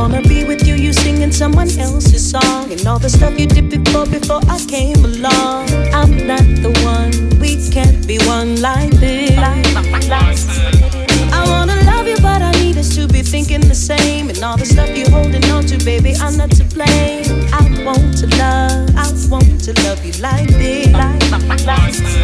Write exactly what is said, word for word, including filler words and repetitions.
wanna be with you, you singing someone else's song, and all the stuff you did before, before I came along. I'm not the one, we can't be one like this. I wanna love you, but I need us to be thinking the same, and all the stuff you're holding on to, baby, I'm not to blame. I want to love, I want to love you like this.